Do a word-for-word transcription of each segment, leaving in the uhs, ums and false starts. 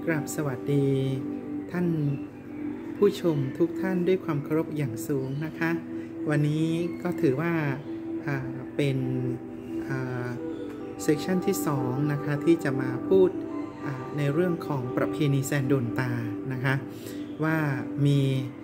กราบสวัสดีท่านผู้ชมทุกท่านด้วยความเคารพอย่างสูงนะคะวันนี้ก็ถือว่าเป็นเซกชันที่สองนะคะที่จะมาพูดในเรื่องของประเพณีแซนโดนตานะคะว่ามี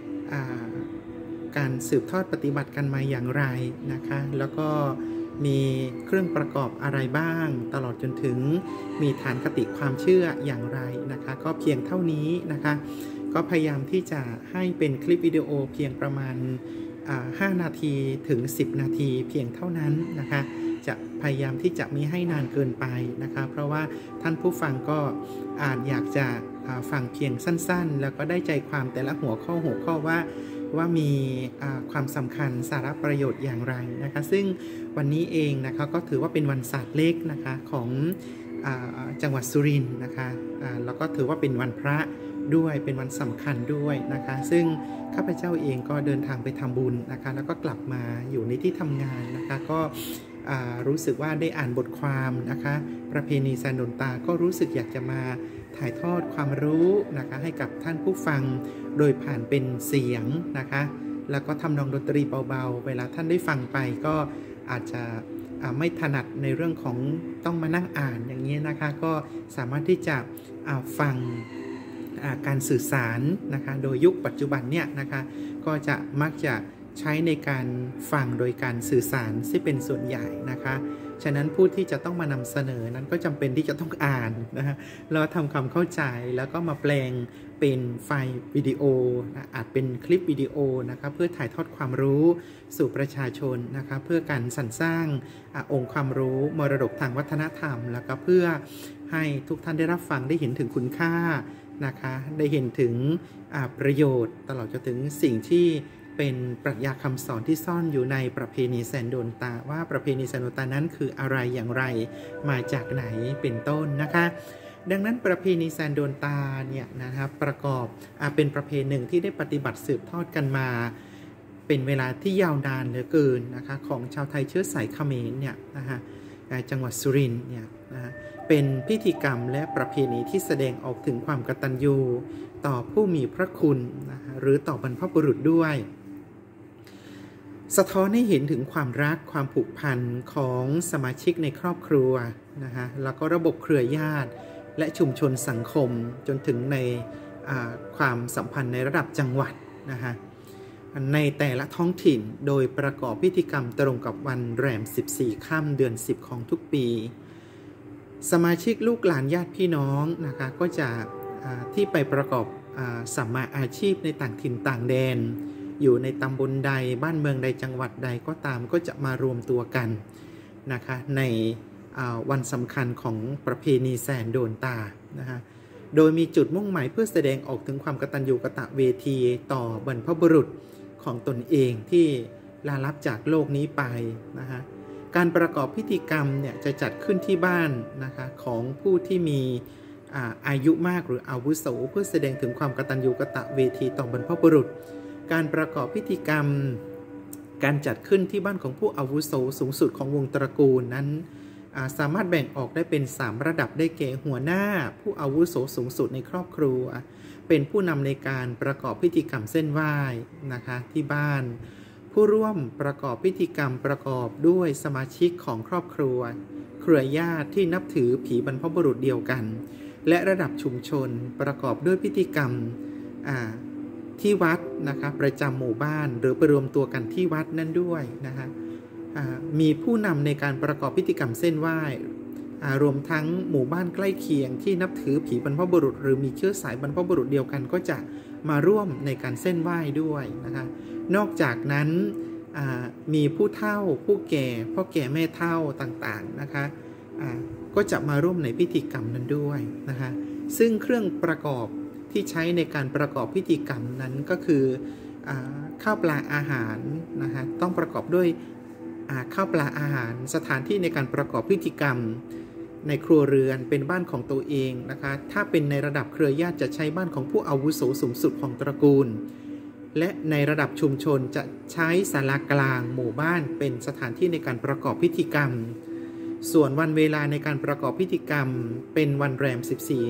การสืบทอดปฏิบัติกันมาอย่างไรนะคะแล้วก็มีเครื่องประกอบอะไรบ้างตลอดจนถึงมีฐานคติความเชื่ออย่างไรนะคะก็เพียงเท่านี้นะคะก็พยายามที่จะให้เป็นคลิปวิดีโอเพียงประมาณห้านาทีถึงสิบนาทีเพียงเท่านั้นนะคะจะพยายามที่จะไม่ให้นานเกินไปนะคะเพราะว่าท่านผู้ฟังก็อาจอยากจะฟังเพียงสั้นๆแล้วก็ได้ใจความแต่ละหัวข้อหัวข้อว่าว่ามีความสำคัญสาระประโยชน์อย่างไรนะคะซึ่งวันนี้เองนะคะก็ถือว่าเป็นวันศาสตร์เล็กนะคะของจังหวัดสุรินทร์นะคะแล้วก็ถือว่าเป็นวันพระด้วยเป็นวันสำคัญด้วยนะคะซึ่งข้าพเจ้าเองก็เดินทางไปทำบุญนะคะแล้วก็กลับมาอยู่ในที่ทำงานนะคะก็รู้สึกว่าได้อ่านบทความนะคะประเพณีแซนโดนตาก็รู้สึกอยากจะมาถ่ายทอดความรู้นะคะให้กับท่านผู้ฟังโดยผ่านเป็นเสียงนะคะแล้วก็ทำนองดนตรีเบาๆเวลาท่านได้ฟังไปก็อาจจะไม่ถนัดในเรื่องของต้องมานั่งอ่านอย่างนี้นะคะก็สามารถที่จะฟังการสื่อสารนะคะโดยยุคปัจจุบันเนี่ยนะคะก็จะมักจะใช้ในการฟังโดยการสื่อสารที่เป็นส่วนใหญ่นะคะฉะนั้นผู้ที่จะต้องมานำเสนอนั้นก็จำเป็นที่จะต้องอ่านนะฮะแล้วทำความเข้าใจแล้วก็มาแปลงเป็นไฟล์วิดีโอนะอาจเป็นคลิปวิดีโอนะคะเพื่อถ่ายทอดความรู้สู่ประชาชนนะคะเพื่อการสรรสร้างอองค์ความรู้มรดกทางวัฒนธรรมแล้วก็เพื่อให้ทุกท่านได้รับฟังได้เห็นถึงคุณค่านะคะได้เห็นถึงประโยชน์ตลอดจนถึงสิ่งที่เป็นปรัชญาคำสอนที่ซ่อนอยู่ในประเพณีแซนโดนตาว่าประเพณีแซนโดนตานั้นคืออะไรอย่างไรมาจากไหนเป็นต้นนะคะดังนั้นประเพณีแซนโดนตาเนี่ยนะครับประกอบเป็นประเพณีหนึ่งที่ได้ปฏิบัติสืบทอดกันมาเป็นเวลาที่ยาวนานเหลือเกินนะคะของชาวไทยเชื้อสายเขมรเนี่ยนะคะจังหวัดสุรินทร์เนี่ยนะเป็นพิธีกรรมและประเพณีที่แสดงออกถึงความกตัญญูต่อผู้มีพระคุณนะหรือต่อบรรพบุรุษด้วยสะท้อนให้เห็นถึงความรักความผูกพันของสมาชิกในครอบครัวนะคะแล้วก็ระบบเครือญาติและชุมชนสังคมจนถึงในความสัมพันธ์ในระดับจังหวัดนะคะในแต่ละท้องถิ่นโดยประกอบพิธีกรรมตรงกับวันแรมสิบสี่ค่ำเดือนสิบของทุกปีสมาชิกลูกหลานญาติพี่น้องนะคะก็จะที่ไปประกอบสัมมาอาชีพในต่างถิ่นต่างแดนอยู่ในตำบลใดบ้านเมืองใดจังหวัดใดก็ตามก็จะมารวมตัวกันนะคะในวันสำคัญของประเพณีแซนโดนตานะคะโดยมีจุดมุ่งหมายเพื่อแสดงออกถึงความกตัญญูกตเวทีต่อบรรพบุรุษของตนเองที่ลาลับจากโลกนี้ไปนะคะการประกอบพิธีกรรมเนี่ยจะจัดขึ้นที่บ้านนะคะของผู้ที่มีอายุมากหรืออาวุโสเพื่อแสดงถึงความกตัญญูกตเวทีต่อบรรพบุรุษการประกอบพิธีกรรมการจัดขึ้นที่บ้านของผู้อาวุโสสูงสุดของวงตระกูลนั้นสามารถแบ่งออกได้เป็นสามระดับได้แก่หัวหน้าผู้อาวุโสสูงสุดในครอบครัวเป็นผู้นำในการประกอบพิธีกรรมเส้นไหว้นะคะที่บ้านผู้ร่วมประกอบพิธีกรรมประกอบด้วยสมาชิกของครอบครัวเครือญาติที่นับถือผีบรรพบุรุษเดียวกันและระดับชุมชนประกอบด้วยพิธีกรรมที่วัดนะคะประจำหมู่บ้านหรือไปรวมตัวกันที่วัดนั่นด้วยนะคะมีผู้นำในการประกอบพิธีกรรมเส้นไหว้รวมทั้งหมู่บ้านใกล้เคียงที่นับถือผีบรรพบุรุษหรือมีเชื้อสายบรรพบุรุษเดียวกันก็จะมาร่วมในการเส้นไหว้ด้วยนะคะนอกจากนั้นมีผู้เฒ่าผู้แก่พ่อแก่แม่เฒ่าต่างๆนะคะก็จะมาร่วมในพิธีกรรมนั้นด้วยนะคะซึ่งเครื่องประกอบที่ใช้ในการประกอบพิธีกรรมนั้นก็คือข้าวปลาอาหารนะคะต้องประกอบด้วยข้าวปลาอาหารสถานที่ในการประกอบพิธีกรรมในครัวเรือนเป็นบ้านของตัวเองนะคะถ้าเป็นในระดับเครือญาติจะใช้บ้านของผู้อาวุโสสูงสุดของตระกูลและในระดับชุมชนจะใช้ศาลากลางหมู่บ้านเป็นสถานที่ในการประกอบพิธีกรรมส่วนวันเวลาในการประกอบพิธีกรรมเป็นวันแรมสิบสี่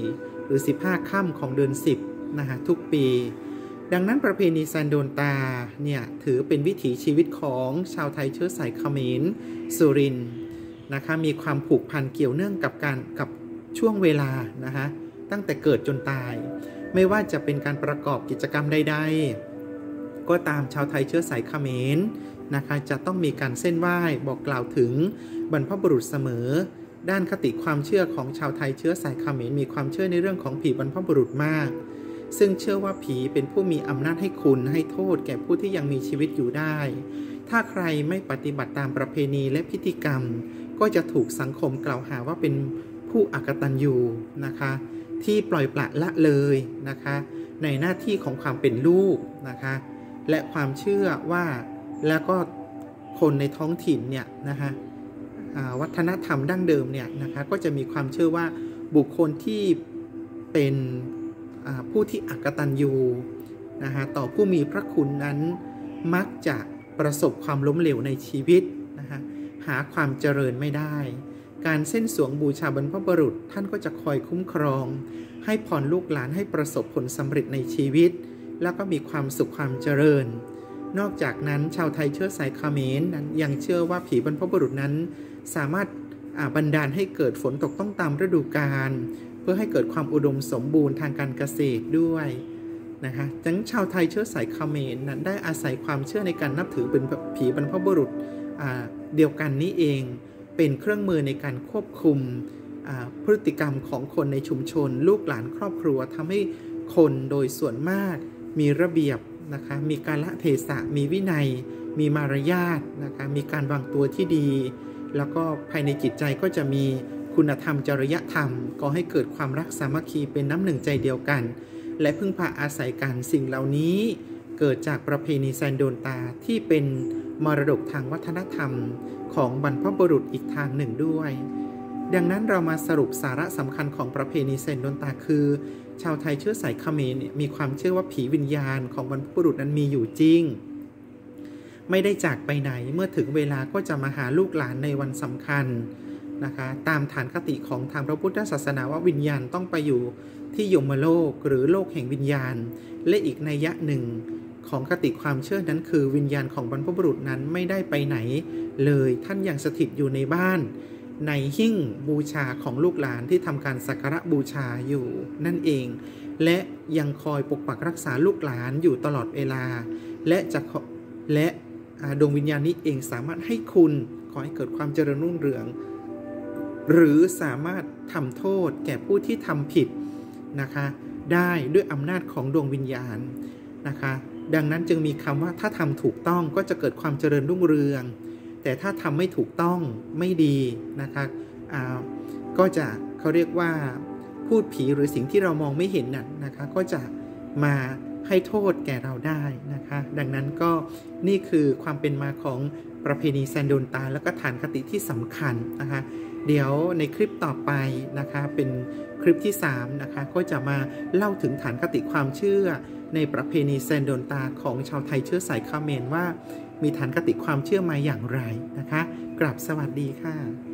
รือสิบห้าค่ำของเดือนสิบนะฮะทุกปีดังนั้นประเพณีแซนโดนตาเนี่ยถือเป็นวิถีชีวิตของชาวไทยเชื้อสายเขมรสุรินทร์นะคะมีความผูกพันเกี่ยวเนื่องกับการกับช่วงเวลานะคะตั้งแต่เกิดจนตายไม่ว่าจะเป็นการประกอบกิจกรรมใดๆก็ตามชาวไทยเชื้อสายเขมรนะคะจะต้องมีการเส้นไหว้บอกกล่าวถึงบรรพบุรุษเสมอด้านคติความเชื่อของชาวไทยเชื้อสายเขมรมีความเชื่อในเรื่องของผีบรรพบุรุษมากซึ่งเชื่อว่าผีเป็นผู้มีอำนาจให้คุณให้โทษแก่ผู้ที่ยังมีชีวิตอยู่ได้ถ้าใครไม่ปฏิบัติตามประเพณีและพิธีกรรมก็จะถูกสังคมกล่าวหาว่าเป็นผู้อกตัญญูนะคะที่ปล่อยปละละเลยนะคะในหน้าที่ของความเป็นลูกนะคะและความเชื่อว่าแล้วก็คนในท้องถิ่นเนี่ยนะคะวัฒนธรรมดั้งเดิมเนี่ยนะคะก็จะมีความเชื่อว่าบุคคลที่เป็นผู้ที่อกตัญญูนะคะต่อผู้มีพระคุณนั้นมักจะประสบความล้มเหลวในชีวิตนะคะหาความเจริญไม่ได้การเส้นสวงบูชาบรรพบุรุษท่านก็จะคอยคุ้มครองให้พรลูกหลานให้ประสบผลสำเร็จในชีวิตแล้วก็มีความสุขความเจริญนอกจากนั้นชาวไทยเชื้อสายเขมรนั้นยังเชื่อว่าผีบรรพบุรุษนั้นสามารถบันดาลให้เกิดฝนตกต้องตามฤดูกาลเพื่อให้เกิดความอุดมสมบูรณ์ทางการเกษตรด้วยนะคะดังนั้นชาวไทยเชื้อสายเขมรนั้นได้อาศัยความเชื่อในการนับถือเป็นผีบรรพบุรุษเดียวกันนี้เองเป็นเครื่องมือในการควบคุมพฤติกรรมของคนในชุมชนลูกหลานครอบครัวทำให้คนโดยส่วนมากมีระเบียบนะคะมีกาลเทศะมีวินัยมีมารยาทนะคะมีการวางตัวที่ดีแล้วก็ภายในจิตใจก็จะมีคุณธรรมจริยธรรมก็ให้เกิดความรักสามัคคีเป็นน้ำหนึ่งใจเดียวกันและพึ่งพาอาศัยกันสิ่งเหล่านี้เกิดจากประเพณีแซนโดนตาที่เป็นมรดกทางวัฒนธรรมของบรรพบุรุษอีกทางหนึ่งด้วยดังนั้นเรามาสรุปสาระสำคัญของประเพณีแซนโดนตาคือชาวไทยเชื้อสายเขมรมีความเชื่อว่าผีวิญญาณของบรรพบุรุษนั้นมีอยู่จริงไม่ได้จากไปไหนเมื่อถึงเวลาก็จะมาหาลูกหลานในวันสำคัญนะคะตามฐานคติของทางพระพุทธศาสนาว่าวิญญาณต้องไปอยู่ที่ยมโลกหรือโลกแห่งวิญญาณและอีกนัยยะหนึ่งของคติความเชื่อนั้นคือวิญญาณของบรรพบุรุษนั้นไม่ได้ไปไหนเลยท่านยังสถิตอยู่ในบ้านในหิ้งบูชาของลูกหลานที่ทำการสักการะบูชาอยู่นั่นเองและยังคอยปกปักรักษาลูกหลานอยู่ตลอดเวลาและจะและดวงวิญญาณนี้เองสามารถให้คุณขอให้เกิดความเจริญรุ่งเรืองหรือสามารถทำโทษแก่ผู้ที่ทำผิดนะคะได้ด้วยอำนาจของดวงวิญญาณนะคะดังนั้นจึงมีคำว่าถ้าทำถูกต้องก็จะเกิดความเจริญรุ่งเรืองแต่ถ้าทำไม่ถูกต้องไม่ดีนะคะก็จะเขาเรียกว่าพูดผีหรือสิ่งที่เรามองไม่เห็นนั่นนะคะก็จะมาให้โทษแก่เราได้นะคะดังนั้นก็นี่คือความเป็นมาของประเพณีแซนโดนตาแล้วก็ฐานคติที่สำคัญนะคะเดี๋ยวในคลิปต่อไปนะคะเป็นคลิปที่สามนะคะก็จะมาเล่าถึงฐานคติความเชื่อในประเพณีแซนโดนตาของชาวไทยเชื้อสายเขมรว่ามีฐานคติความเชื่อมาอย่างไรนะคะกราบสวัสดีค่ะ